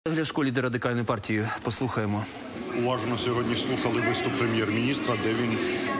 Ляшко, лідер Радикальної партії. Послухаємо. Уважно сьогодні слухали виступ прем'єр-міністра, де він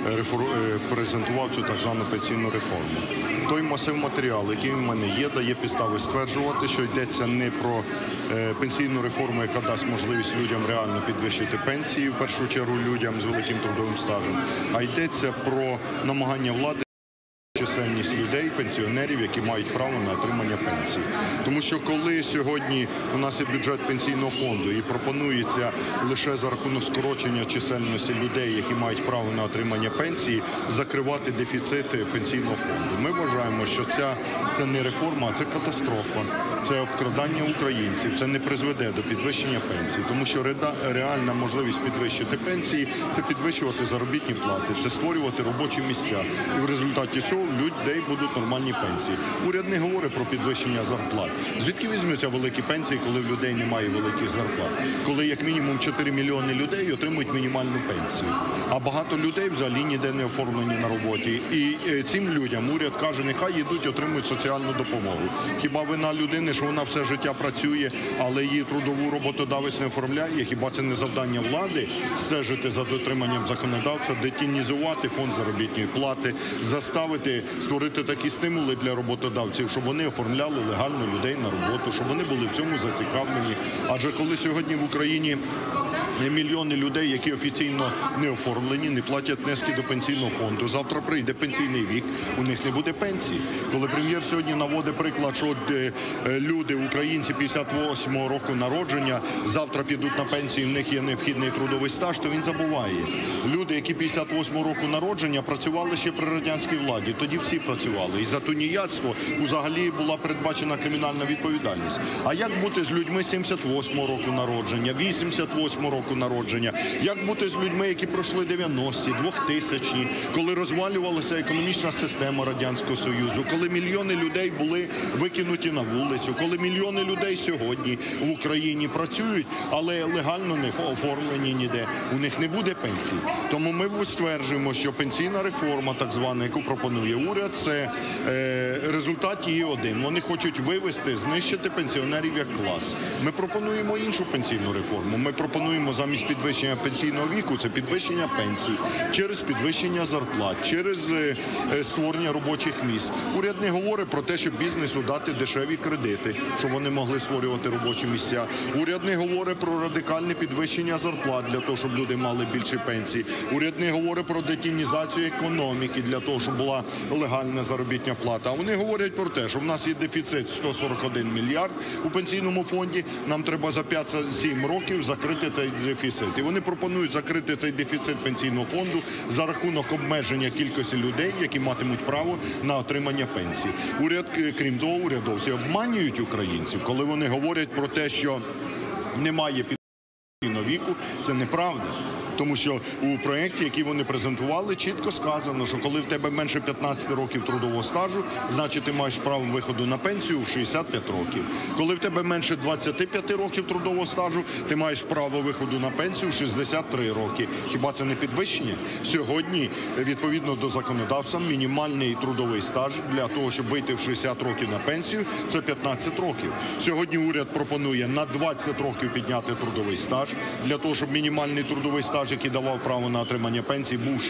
презентував цю так звану пенсійну реформу. Той масив матеріалу, який в мене є, дає підстави стверджувати, що йдеться не про пенсійну реформу, яка дасть можливість людям реально підвищити пенсії, в першу чергу людям з великим трудовим стажем, а йдеться про намагання влади чисельність людей, пенсіонерів, які мають право на отримання пенсії. Тому що коли сьогодні у нас є бюджет пенсійного фонду і пропонується лише за рахунок скорочення чисельності людей, які мають право на отримання пенсії, закривати дефіцити пенсійного фонду. Ми вважаємо, що це не реформа, а це катастрофа, це обкрадання українців, це не призведе до підвищення пенсії. Тому що реальна можливість підвищити пенсії – це підвищувати заробітні плати, це створювати робочі місця. І в результаті цього людей будуть нормальні пенсії. Уряд не говорить про підвищення зарплат. Звідки візьмуться великі пенсії, коли в людей немає великих зарплат? Коли як мінімум 4 мільйони людей отримують мінімальну пенсію. А багато людей взагалі ніде не оформлені на роботі. І цим людям уряд каже, нехай йдуть, отримують соціальну допомогу. Хіба вина людини, що вона все життя працює, але її трудову роботодавець не оформляє? Хіба це не завдання влади стежити за дотриманням законодавства, детінізувати фонд заробітної плати, заставити створити такі стимули для роботодавців, щоб вони оформляли легально людей на роботу, щоб вони були в цьому зацікавлені. Адже коли сьогодні в Україні мільйони людей, які офіційно не оформлені, не платять внески до пенсійного фонду, завтра прийде пенсійний вік, у них не буде пенсії. Коли прем'єр сьогодні наводить приклад, що люди, українці 58-го року народження, завтра підуть на пенсію, в них є необхідний трудовий стаж, то він забуває. Люди, які 58-го року народження, працювали ще при радянській владі, тоді всі працювали. І за тунеядство взагалі була передбачена кримінальна відповідальність. А як бути з людьми 78-го року народження, 88-го року народження? Як бути з людьми, які пройшли 90-ті, 2000-ті, коли розвалювалася економічна система Радянського Союзу, коли мільйони людей були викинуті на вулицю, коли мільйони людей сьогодні в Україні працюють, але легально не оформлені ніде, у них не буде пенсії. Тому ми стверджуємо, що пенсійна реформа, так звана, яку пропонує уряд, це результат її один. Вони хочуть вивести, знищити пенсіонерів як клас. Ми пропонуємо іншу пенсійну реформу. Ми пропонуємо замість підвищення пенсійного віку, це підвищення пенсій, через підвищення зарплат, через створення робочих місць. Уряд не говорить про те, щоб бізнесу дати дешеві кредити, щоб вони могли створювати робочі місця. Уряд не говорить про радикальне підвищення зарплат для того, щоб люди мали більше пенсій. Уряд не говорить про детінізацію економіки для того, щоб була легальна заробітна плата. А вони говорять про те, що в нас є дефіцит 141 мільярд у пенсійному фонді, нам треба за 5-7 років закрити цей дефіцит. І вони пропонують закрити цей дефіцит пенсійного фонду за рахунок обмеження кількості людей, які матимуть право на отримання пенсії. Уряд, крім того, урядовці обманюють українців, коли вони говорять про те, що немає пенсійного віку. Це неправда. Тому що у проєкті, який вони презентували, чітко сказано, що коли в тебе менше 15 років трудового стажу, значить ти маєш право виходу на пенсію в 65 років. Коли в тебе менше 25 років трудового стажу, ти маєш право виходу на пенсію в 63 роки. Хіба це не підвищення? Сьогодні, відповідно до законодавства, мінімальний трудовий стаж для того, щоб вийти в 60 років на пенсію, це 15 років. Сьогодні уряд пропонує на 20 років підняти трудовий стаж, для того, щоб мінімальний трудовий стаж, який давав право на отримання пенсії, був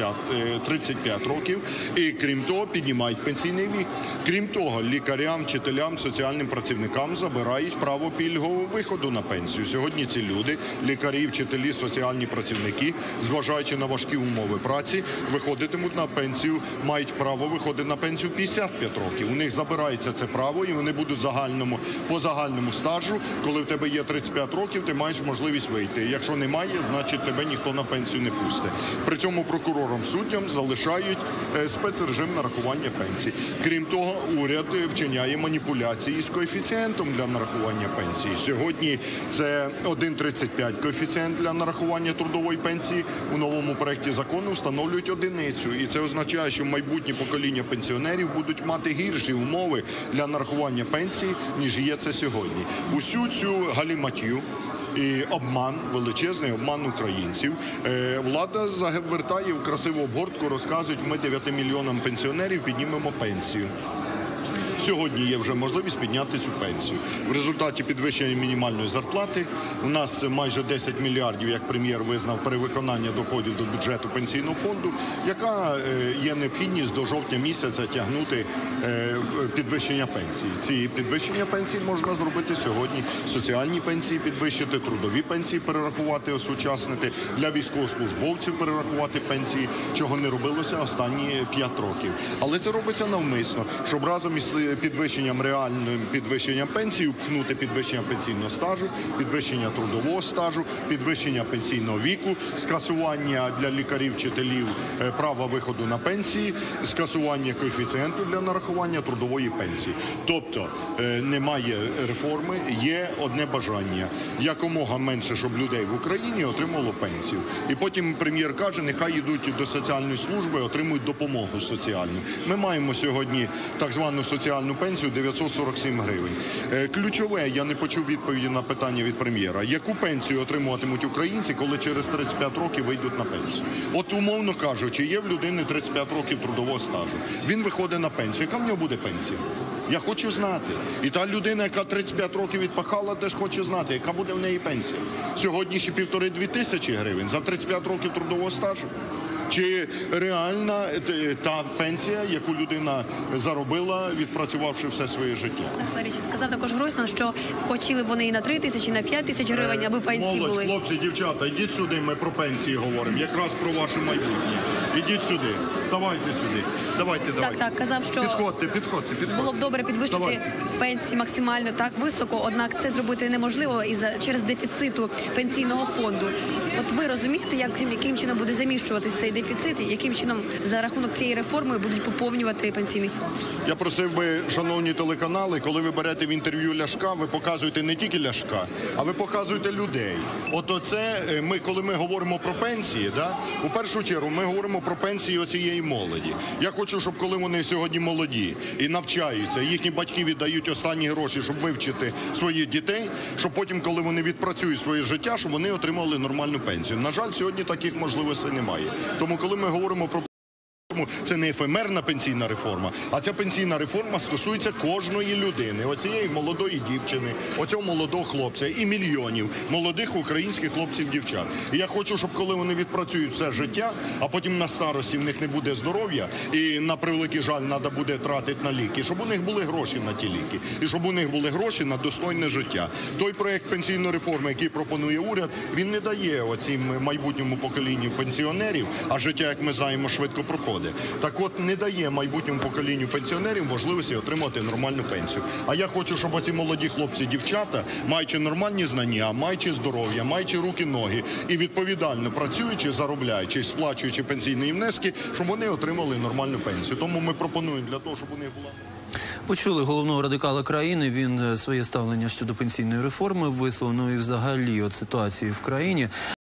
35 років. І крім того, піднімають пенсійний вік. Крім того, лікарям, вчителям, соціальним працівникам забирають право пільгового виходу на пенсію. Сьогодні ці люди, лікарі, вчителі, соціальні працівники, зважаючи на важкі умови праці, виходитимуть на пенсію, мають право виходити на пенсію в 55 років. У них забирається це право, і вони будуть по загальному стажу, коли в тебе є 35 років, ти маєш можливість вийти. Якщо немає, значить тебе ніхто на пенсію не пустить. При цьому прокурорам, суддям залишають спецрежим нарахування пенсій. Крім того, уряд вчиняє маніпуляції з коефіцієнтом для нарахування пенсії. Сьогодні це 1,35 коефіцієнт для нарахування трудової пенсії. У новому проєкті закону встановлюють одиницю. І це означає, що майбутні покоління пенсіонерів будуть мати гірші умови для нарахування пенсії, ніж є це сьогодні. Усю цю галіматью і обман, величезний обман українців, влада завертає в красиву обгортку, розказують, ми 9 мільйонам пенсіонерів піднімемо пенсію. Сьогодні є вже можливість підняти цю пенсію. В результаті підвищення мінімальної зарплати у нас майже 10 мільярдів, як прем'єр визнав, перевиконання доходів до бюджету пенсійного фонду, яка є необхідність до жовтня місяця тягнути підвищення пенсії. Ці підвищення пенсій можна зробити сьогодні. Соціальні пенсії підвищити, трудові пенсії перерахувати, осучаснити, для військовослужбовців перерахувати пенсії, чого не робилося останні 5 років. Але це робиться навмисно, щоб разом із підвищенням, реальним підвищенням пенсії, впхнути підвищення пенсійного стажу, підвищення трудового стажу, підвищення пенсійного віку, скасування для лікарів, вчителів права виходу на пенсії, скасування коефіцієнту для нарахування трудової пенсії. Тобто немає реформи, є одне бажання – якомога менше, щоб людей в Україні отримало пенсію. І потім прем'єр каже, нехай йдуть до соціальної служби, отримують допомогу соціальну. Ми маємо сьогодні так звану соціальну пенсію 947 гривень. Ключове, я не почув відповіді на питання від прем'єра, яку пенсію отримуватимуть українці, коли через 35 років вийдуть на пенсію? От умовно кажучи, є в людини 35 років трудового стажу. Він виходить на пенсію. Яка в нього буде пенсія? Я хочу знати. І та людина, яка 35 років відпахала, теж хоче знати, яка буде в неї пенсія. Сьогодні ще 1,5-2 тисячі гривень за 35 років трудового стажу. Чи реальна та пенсія, яку людина заробила, відпрацювавши все своє життя? Сказав також Гройсман, що хотіли вони і на 3 тисячі, і на 5 тисяч гривень, аби пенсії Молодь, були. хлопці, дівчата, йдіть сюди, ми про пенсії говоримо, якраз про ваше майбутнє. Ідіть сюди, вставайте сюди. Давайте. Так, казав, що Підходьте. було б добре підвищити Давайте. пенсії максимально так високо, однак це зробити неможливо через дефіциту пенсійного фонду. От ви розумієте, яким чином буде заміщуватись цей дефіцит, і яким чином за рахунок цієї реформи будуть поповнювати пенсійний фонд? Я просив би, шановні телеканали, коли ви берете в інтерв'ю Ляшка, ви показуєте не тільки Ляшка, а ви показуєте людей. От оце, коли ми говоримо про пенсії, у першу чергу ми говоримо про пенсії оцієї молоді. Я хочу, щоб коли вони сьогодні молоді і навчаються, їхні батьки віддають останні гроші, щоб вивчити своїх дітей, щоб потім, коли вони відпрацюють своє життя, щоб вони отримали нормальну пенсію. На жаль, сьогодні таких можливостей немає. Тому, коли ми говоримо про це не ефемерна пенсійна реформа, а ця пенсійна реформа стосується кожної людини. Оцієї молодої дівчини, оцього молодого хлопця і мільйонів молодих українських хлопців-дівчат. І я хочу, щоб коли вони відпрацюють все життя, а потім на старості в них не буде здоров'я і, на превеликий жаль, треба буде тратити на ліки, щоб у них були гроші на ті ліки. І щоб у них були гроші на достойне життя. Той проєкт пенсійної реформи, який пропонує уряд, він не дає оцім майбутньому поколінню пенсіонерів, а життя, як ми знаємо, швидко проходить. Так от, не дає майбутньому поколінню пенсіонерів можливості отримати нормальну пенсію. А я хочу, щоб оці молоді хлопці, дівчата, маючи нормальні знання, маючи здоров'я, маючи руки, ноги і відповідально працюючи, заробляючи, сплачуючи пенсійні внески, щоб вони отримали нормальну пенсію. Тому ми пропонуємо для того, щоб у них була... Почули головного радикала країни. Він своє ставлення щодо пенсійної реформи висловив, і взагалі от ситуації в країні.